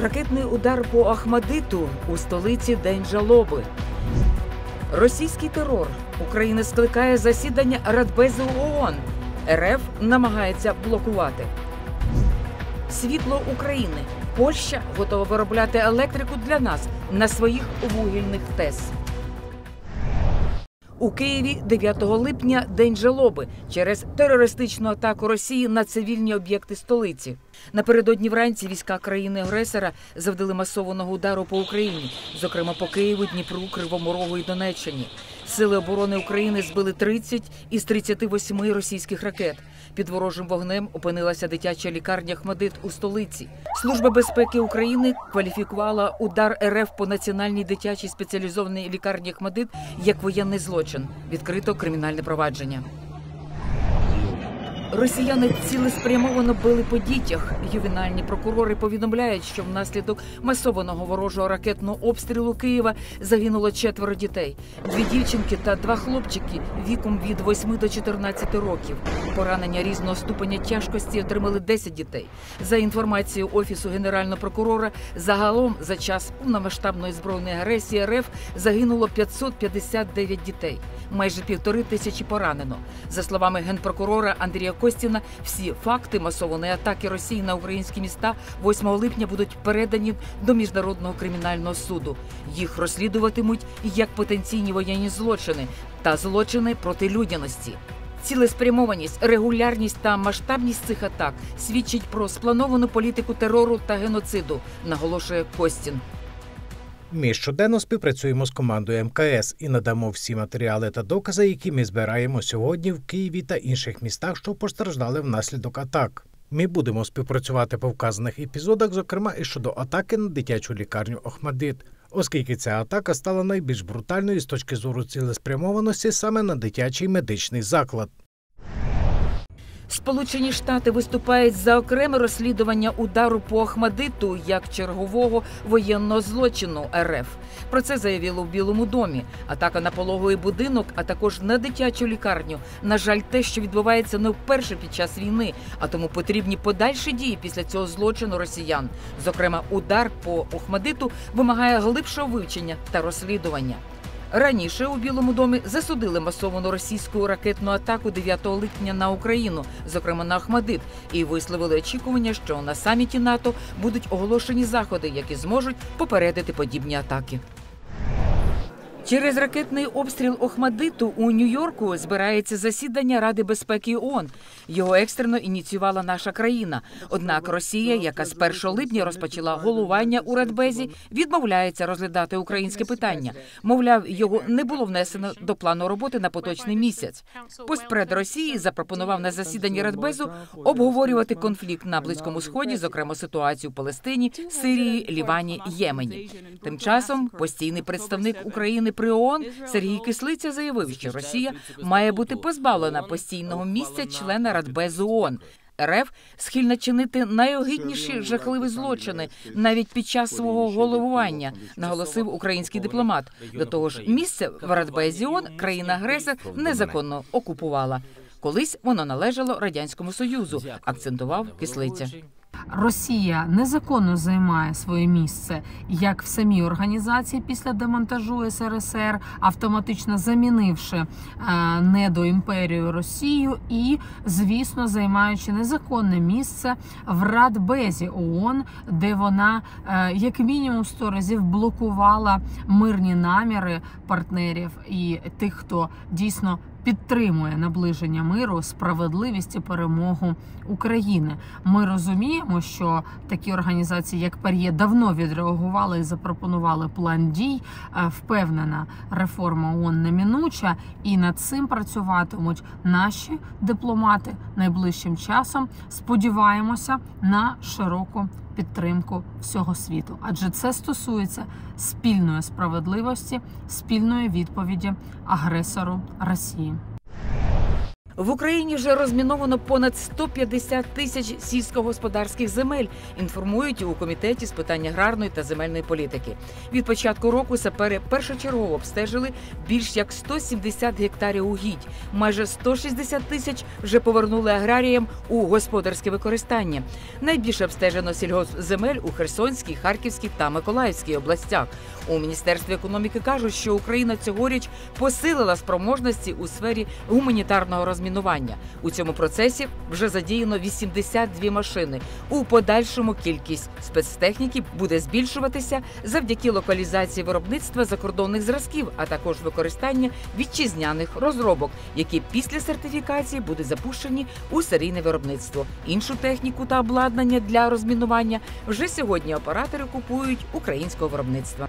Ракетний удар по Охмадиту у столиці День жалоби. Російський терор. Україна скликає засідання Радбезу ООН. РФ намагається блокувати. Світло України. Польща готова виробляти електрику для нас на своїх вугільних ТЕС. У Києві 9 липня – День жалоби через терористичну атаку Росії на цивільні об'єкти столиці. Напередодні вранці війська країни-агресора завдали масованого удару по Україні, зокрема по Києву, Дніпру, Кривому Рогу і Донеччині. Сили оборони України збили 30 із 38 російських ракет. Під ворожим вогнем опинилася дитяча лікарня «Охмадит» у столиці. Служба безпеки України кваліфікувала удар РФ по національній дитячій спеціалізованій лікарні «Охмадит» як воєнний злочин. Відкрито кримінальне провадження. Росіяни цілеспрямовано били по дітях. Ювенальні прокурори повідомляють, що внаслідок масованого ворожого ракетного обстрілу Києва загинуло 4 дітей. 2 дівчинки та 2 хлопчики віком від 8 до 14 років. Поранення різного ступеня тяжкості отримали 10 дітей. За інформацією Офісу Генерального прокурора, загалом за час повномасштабної збройної агресії РФ загинуло 559 дітей. Майже 1500 поранено. За словами генпрокурора Андрія Костіна, всі факти масованої атаки Росії на українські міста 8 липня будуть передані до Міжнародного кримінального суду. Їх розслідуватимуть як потенційні воєнні злочини та злочини проти людяності. Цілеспрямованість, регулярність та масштабність цих атак свідчить про сплановану політику терору та геноциду, наголошує Костін. Ми щоденно співпрацюємо з командою МКС і надамо всі матеріали та докази, які ми збираємо сьогодні в Києві та інших містах, що постраждали внаслідок атак. Ми будемо співпрацювати по вказаних епізодах, зокрема і щодо атаки на дитячу лікарню «Охмадит», оскільки ця атака стала найбільш брутальною з точки зору цілеспрямованості саме на дитячий медичний заклад. Сполучені Штати виступають за окреме розслідування удару по Охмадиту як чергового воєнного злочину РФ. Про це заявили в Білому домі. Атака на пологовий будинок, а також на дитячу лікарню. На жаль, те, що відбувається не вперше під час війни, а тому потрібні подальші дії після цього злочину росіян. Зокрема, удар по Охмадиту вимагає глибшого вивчення та розслідування. Раніше у Білому домі засудили масовану російську ракетну атаку 9 липня на Україну, зокрема на Охмадит, і висловили очікування, що на саміті НАТО будуть оголошені заходи, які зможуть попередити подібні атаки. Через ракетний обстріл Охмадиту у Нью-Йорку збирається засідання Ради безпеки ООН. Його екстрено ініціювала наша країна. Однак Росія, яка з 1 липня розпочала головування у Радбезі, відмовляється розглядати українське питання. Мовляв, його не було внесено до плану роботи на поточний місяць. Постпред Росії запропонував на засіданні Радбезу обговорювати конфлікт на Близькому Сході, зокрема ситуацію в Палестині, Сирії, Лівані, Ємені. Тим часом постійний представник України при ООН Сергій Кислиця заявив, що Росія має бути позбавлена постійного місця члена Радбезу ООН. РФ схильна чинити найогидніші жахливі злочини навіть під час свого головування, наголосив український дипломат. До того ж, місце в Радбезі ООН країна-агресор незаконно окупувала. Колись воно належало Радянському Союзу, акцентував Кислиця. Росія незаконно займає своє місце як в самій організації після демонтажу СРСР, автоматично замінивши недоімперію Росію і, звісно, займаючи незаконне місце в Радбезі ООН, де вона як мінімум 100 разів блокувала мирні наміри партнерів і тих, хто дійсно підтримує наближення миру, справедливість і перемогу України. Ми розуміємо, що такі організації, як ПАРЄ, давно відреагували і запропонували план дій. Впевнена, реформа ООН неминуча, і над цим працюватимуть наші дипломати найближчим часом. Сподіваємося на широку підтримку всього світу. Адже це стосується спільної справедливості, спільної відповіді агресору Росії. В Україні вже розміновано понад 150 тисяч сільськогосподарських земель, інформують у Комітеті з питань аграрної та земельної політики. Від початку року сапери першочергово обстежили більш як 170 гектарів угідь. Майже 160 тисяч вже повернули аграріям у господарське використання. Найбільше обстежено сільгоспземель у Херсонській, Харківській та Миколаївській областях. У Міністерстві економіки кажуть, що Україна цьогоріч посилила спроможності у сфері гуманітарного розмінування. У цьому процесі вже задіяно 82 машини. У подальшому кількість спецтехніки буде збільшуватися завдяки локалізації виробництва закордонних зразків, а також використання вітчизняних розробок, які після сертифікації будуть запущені у серійне виробництво. Іншу техніку та обладнання для розмінування вже сьогодні оператори купують українського виробництва.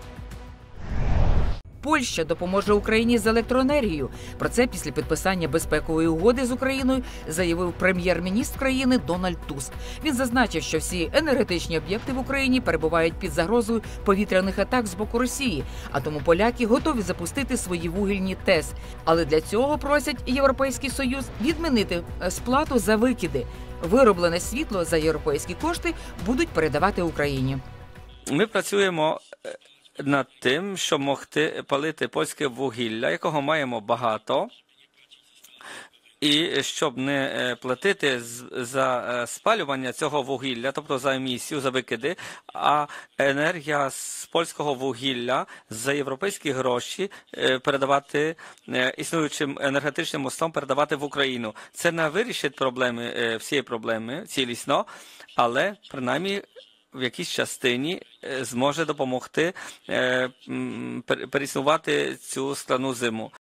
Польща допоможе Україні з електроенергією. Про це після підписання безпекової угоди з Україною заявив прем'єр-міністр країни Дональд Туск. Він зазначив, що всі енергетичні об'єкти в Україні перебувають під загрозою повітряних атак з боку Росії, а тому поляки готові запустити свої вугільні ТЕС. Але для цього просять Європейський Союз відмінити сплату за викиди. Вироблене світло за європейські кошти будуть передавати Україні. Ми працюємо над тим, щоб могти палити польське вугілля, якого маємо багато, і щоб не платити за спалювання цього вугілля, тобто за емісію, за викиди, а енергія з польського вугілля за європейські гроші передавати існуючим енергетичним мостом, передавати в Україну. Це не вирішить проблеми, всієї проблеми цілісно, але принаймні в якійсь частині зможе допомогти переіснувати цю складну зиму.